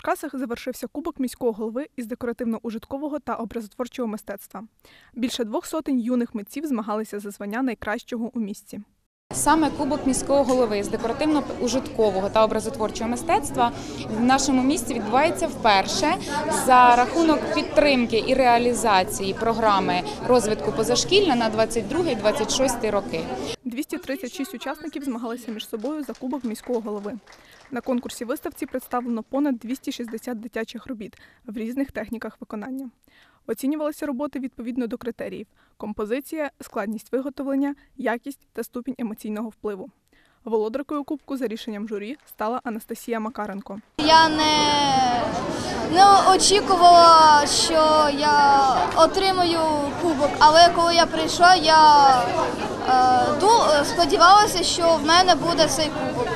Черкасах завершився Кубок міського голови із декоративно-ужиткового та образотворчого мистецтва. Більше 200 юних митців змагалися за звання найкращого у місті. Саме Кубок міського голови з декоративно-ужиткового та образотворчого мистецтва в нашому місті відбувається вперше за рахунок підтримки і реалізації програми розвитку позашкілля на 22-26 роки. 236 учасників змагалися між собою за Кубок міського голови. На конкурсі-виставці представлено понад 260 дитячих робіт в різних техніках виконання. Оцінювалися роботи відповідно до критеріїв – композиція, складність виготовлення, якість та ступінь емоційного впливу. Володаркою кубку за рішенням журі стала Анастасія Макаренко. Я не очікувала, що я отримаю кубок, але коли я прийшла, я сподівалася, що в мене буде цей кубок.